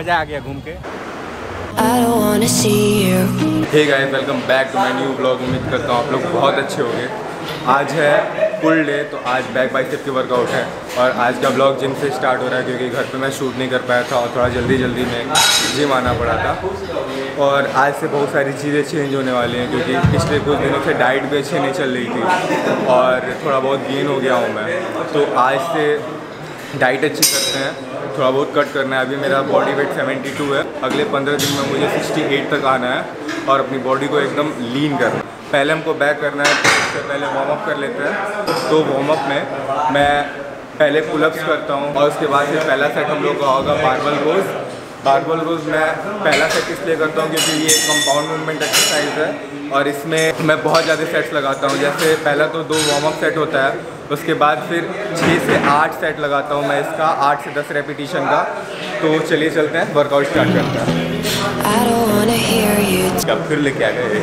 मज़ा आ गया घूम के। Hey guys, welcome back to my new blog. उम्मीद करता हूँ आप लोग बहुत अच्छे होंगे। आज है फुल डे, तो आज बैक बाइसेप की वर्कआउट है और आज का ब्लॉग जिम से स्टार्ट हो रहा है क्योंकि घर पे मैं शूट नहीं कर पाया था और थोड़ा जल्दी में जिम आना पड़ा था। और आज से बहुत सारी चीज़ें चेंज होने वाली हैं क्योंकि पिछले कुछ दिनों से डाइट भी अच्छी नहीं चल रही थी और थोड़ा बहुत गेन हो गया हूँ मैं। तो आज से डाइट अच्छी करते हैं, थोड़ा बहुत कट करना है। अभी मेरा बॉडी वेट 72 है, अगले 15 दिन में मुझे 68 तक आना है और अपनी बॉडी को एकदम लीन करना है। पहले हमको बैक करना है, तो उससे पहले वार्म अप कर लेते हैं। तो वार्म अप में मैं पहले पुलअप्स करता हूँ और उसके बाद फिर पहला सेट हम लोग का होगा बारबल रोज। बारबल रोज मैं पहला सेट इसलिए करता हूँ क्योंकि ये कंपाउंड मूवमेंट एक्सरसाइज है और इसमें मैं बहुत ज़्यादा सेट्स लगाता हूँ। जैसे पहला तो 2 वार्म अप सेट होता है, उसके बाद फिर 6 से 8 सेट लगाता हूँ मैं इसका, 8 से 10 रेपिटेशन का। तो चलिए चलते हैं, वर्कआउट स्टार्ट करते हैं। क्या फिर लेके आ गए?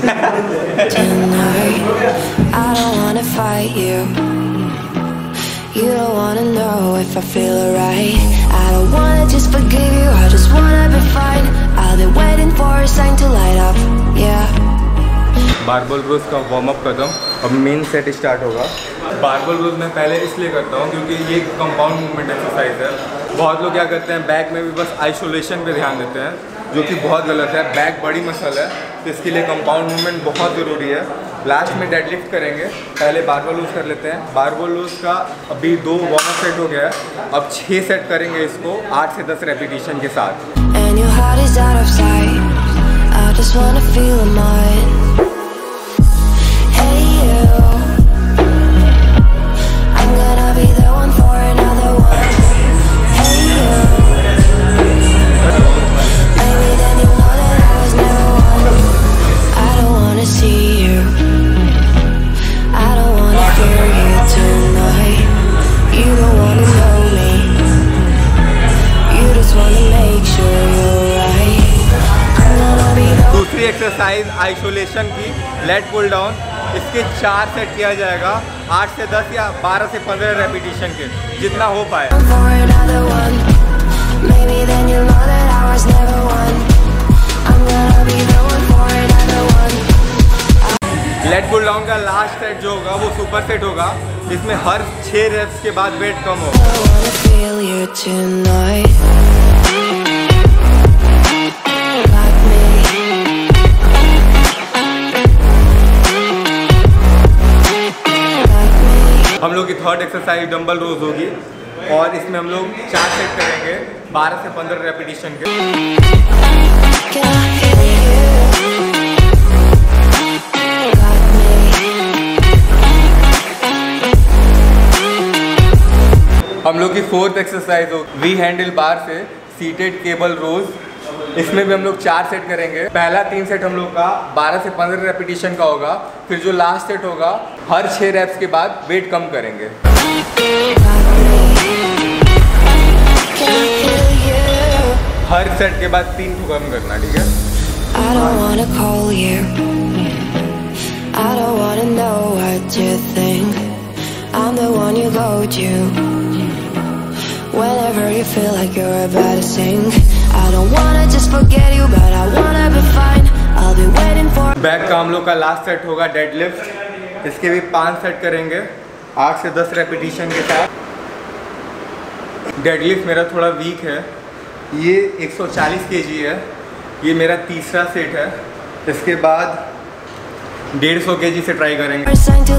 You don't wanna know if I feel alright. I don't wanna just forgive you, I just wanna be fine. I'll be waiting for a sign to light up, yeah. Barbell rows का warm up खत्म, अब main set start होगा। Barbell rows मैं पहले इसलिए करता हूँ क्योंकि ये कंपाउंड मूवमेंट एक्सरसाइज है। बहुत लोग क्या करते हैं, बैक में भी बस आइसोलेशन पे ध्यान देते हैं, जो कि बहुत गलत है। बैक बड़ी मसल है तो इसके लिए कंपाउंड मूवमेंट बहुत ज़रूरी है। लास्ट में डेडलिफ्ट करेंगे, पहले बारबल रोज कर लेते हैं। बारबल रोज का अभी 2 वार्म अप सेट हो गया है, अब 6 सेट करेंगे इसको 8 से 10 रेपिटेशन के साथ। दूसरी एक्सरसाइज आइसोलेशन की लेट पुल डाउन, इसके 4 सेट किया जाएगा, 8 से 10 या 12 से 15 रेपिटेशन के, जितना हो पाए। लेट पुल डाउन का लास्ट सेट जो होगा वो सुपर सेट होगा, जिसमें हर 6 रेप्स के बाद वेट कम होगा। हम लोग की थर्ड एक्सरसाइज डंबल रोज होगी और इसमें हम लोग 4 सेट करेंगे 12 से 15 रेपिटेशन के। हम लोग की फोर्थ एक्सरसाइज हो वी हैंडल बार से सीटेड केबल रोज। इसमें भी हम लोग 4 सेट करेंगे। पहला 3 सेट हम लोग का 12 से 15 रेपिटेशन का होगा, फिर जो लास्ट सेट होगा हर 6 रेप्स के बाद वेट कम करेंगे। हर सेट के बाद 3 ठो कम करना, ठीक है? Whenever you feel like you're about to sink, I don't wanna just forget you, but I wanna be fine. I'll be waiting for. Back का हम लोग का लास्ट सेट होगा डेडलिफ्ट, इसके भी 5 सेट करेंगे 8 से 10 रेपिटेशन के साथ। डेडलिफ्ट मेरा थोड़ा वीक है, ये 140 kg है, ये मेरा तीसरा सेट है। इसके बाद 150 kg से ट्राई करेंगे।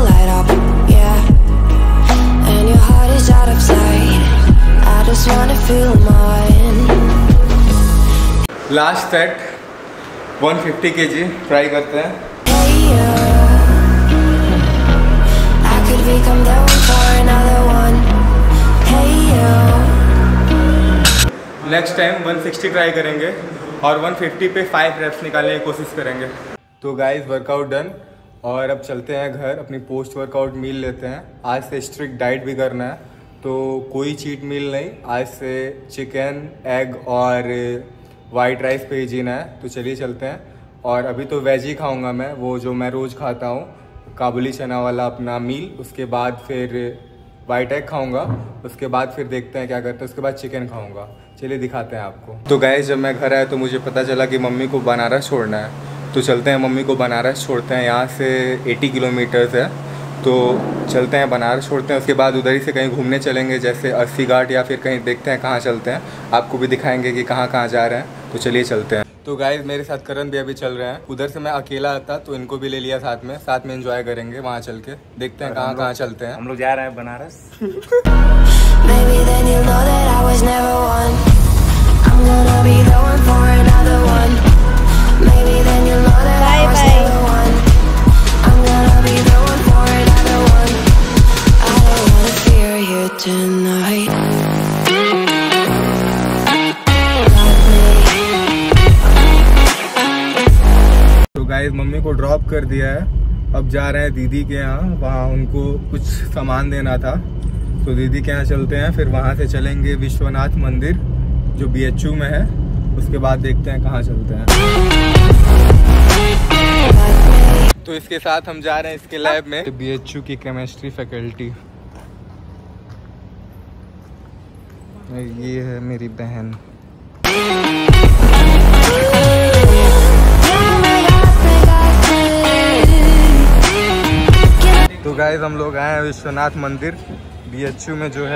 लास्ट सेट 150 kg ट्राई करते हैं। नेक्स्ट टाइम 160 ट्राई करेंगे और 150 पे 5 रेप्स निकालने की कोशिश करेंगे। तो गाइस, वर्कआउट डन और अब चलते हैं घर, अपनी पोस्ट वर्कआउट मील लेते हैं। आज से स्ट्रिक्ट डाइट भी करना है, तो कोई चीट मील नहीं, आज से चिकन, एग और वाइट राइस पे ही जीना है। तो चलिए चलते हैं। और अभी तो वेज ही खाऊंगा मैं, वो जो मैं रोज़ खाता हूँ, काबुली चना वाला अपना मील। उसके बाद फिर वाइट एग खाऊंगा, उसके बाद फिर देखते हैं क्या करते हैं, उसके बाद चिकन खाऊंगा। चलिए दिखाते हैं आपको। तो गाइस जब मैं घर आया तो मुझे पता चला कि मम्मी को बनारस छोड़ना है, तो चलते हैं मम्मी को बनारस छोड़ते हैं। यहाँ से 80 किलोमीटर्स है, तो चलते हैं बनारस छोड़ते हैं। उसके बाद उधर ही से कहीं घूमने चलेंगे, जैसे अस्सी घाट या फिर कहीं देखते हैं कहाँ चलते हैं, आपको भी दिखाएंगे कि कहाँ कहाँ जा रहे हैं। तो चलिए चलते हैं। तो गाइस मेरे साथ करण भी अभी चल रहे हैं। उधर से मैं अकेला आता तो इनको भी ले लिया साथ में एंजॉय करेंगे। वहाँ चल के देखते हैं कहाँ कहाँ चलते हैं। हम लोग जा रहे हैं बनारस। गाइस मम्मी को ड्रॉप कर दिया है, अब जा रहे हैं दीदी के यहाँ। वहाँ उनको कुछ सामान देना था, तो दीदी के यहाँ चलते हैं। फिर वहाँ से चलेंगे विश्वनाथ मंदिर जो BHU में है, उसके बाद देखते हैं कहाँ चलते हैं। तो इसके साथ हम जा रहे हैं इसके लैब में, BHU की केमिस्ट्री फैकल्टी। ये है मेरी बहन। तो गाइस हम लोग आए हैं विश्वनाथ मंदिर BHU में जो है।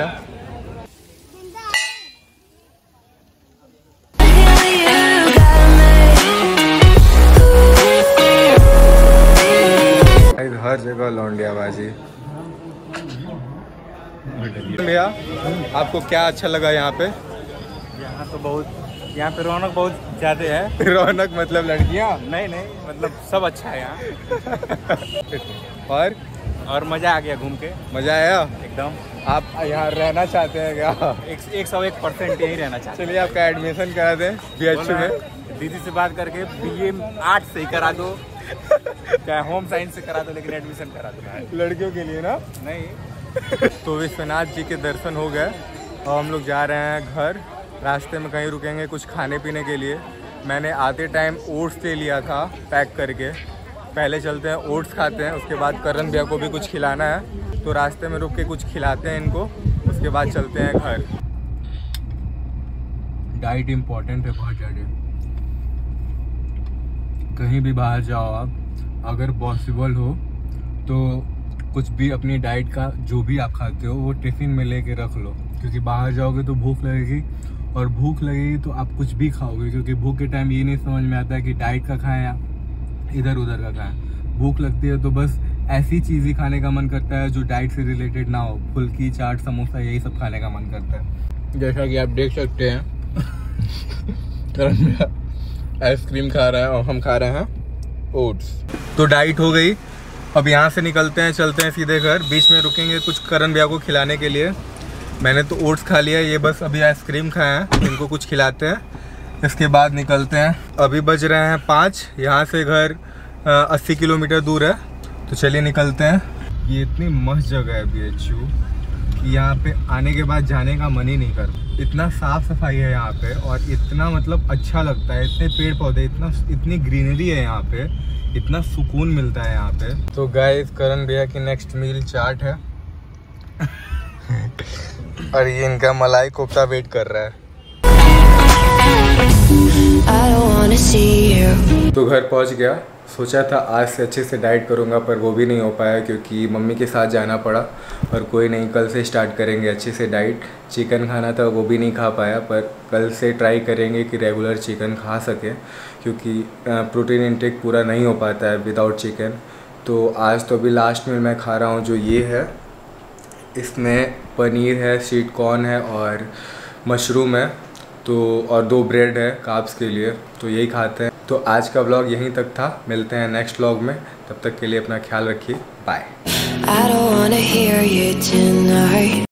हर जगह लौंडियाबाजी। भैया आपको क्या अच्छा लगा यहाँ पे? यहाँ पे रौनक बहुत ज्यादा है। रौनक मतलब लड़कियाँ? नहीं मतलब सब अच्छा है यहाँ। और मजा आ गया घूम के। मजा आया एकदम। आप यहाँ रहना चाहते हैं क्या? 101% यही रहना चाहते हैं। चलिए आपका एडमिशन करा दें BHU में। दीदी से बात करके BA आर्ट्स से ही करा दो, चाहे होम साइंस से करा दो, लेकिन एडमिशन करा दो। लड़कियों के लिए ना? नहीं। तो विश्वनाथ जी के दर्शन हो गए और हम लोग जा रहे हैं घर। रास्ते में कहीं रुकेंगे कुछ खाने पीने के लिए। मैंने आते टाइम ओट्स ले लिया था पैक करके। पहले चलते हैं ओट्स खाते हैं, उसके बाद करण भैया को भी कुछ खिलाना है, तो रास्ते में रुक के कुछ खिलाते हैं इनको, उसके बाद चलते हैं घर। डाइट इम्पोर्टेंट है बहुत ज़्यादा। कहीं भी बाहर जाओ आप, अगर पॉसिबल हो तो कुछ भी अपनी डाइट का जो भी आप खाते हो वो टिफ़िन में लेके रख लो, क्योंकि बाहर जाओगे तो भूख लगेगी, और भूख लगेगी तो आप कुछ भी खाओगे, क्योंकि भूख के टाइम ये नहीं समझ में आता है कि डाइट का खाएं या इधर उधर का खाएं। भूख लगती है तो बस ऐसी चीज़ ही खाने का मन करता है जो डाइट से रिलेटेड ना हो। फुल्की, चाट, समोसा, यही सब खाने का मन करता है। जैसा कि आप देख सकते हैं आइसक्रीम खा रहा है और हम खा रहे हैं ओट्स। तो डाइट हो गई, अब यहाँ से निकलते हैं, चलते हैं सीधे घर। बीच में रुकेंगे कुछ करण भैया को खिलाने के लिए। मैंने तो ओट्स खा लिया, ये बस अभी आइसक्रीम खाए हैं, इनको कुछ खिलाते हैं, इसके बाद निकलते हैं। अभी बज रहे हैं 5, यहाँ से घर 80 किलोमीटर दूर है, तो चलिए निकलते हैं। ये इतनी मस्त जगह है BHU कि यहाँ पे आने के बाद जाने का मन ही नहीं करता। इतना साफ सफाई है यहाँ पे और इतना मतलब अच्छा लगता है, इतने पेड़ पौधे, इतनी ग्रीनरी है यहाँ पे, इतना सुकून मिलता है यहाँ पे। तो गाइस करण भैया की नेक्स्ट मील चाट है और ये इनका मलाई कोफ्ता वेट कर रहा है। तो घर पहुँच गया। सोचा था आज से अच्छे से डाइट करूँगा, पर वो भी नहीं हो पाया क्योंकि मम्मी के साथ जाना पड़ा। और कोई नहीं, कल से स्टार्ट करेंगे अच्छे से डाइट। चिकन खाना था वो भी नहीं खा पाया, पर कल से ट्राई करेंगे कि रेगुलर चिकन खा सकें, क्योंकि प्रोटीन इंटेक पूरा नहीं हो पाता है विदाउट चिकन। तो आज तो अभी लास्ट में मैं खा रहा हूँ जो ये है, इसमें पनीर है, स्वीट कॉर्न है और मशरूम है, तो और 2 ब्रेड है कार्ब्स के लिए, तो यही खाते हैं। तो आज का व्लॉग यहीं तक था, मिलते हैं नेक्स्ट व्लॉग में, तब तक के लिए अपना ख्याल रखिए, बाय।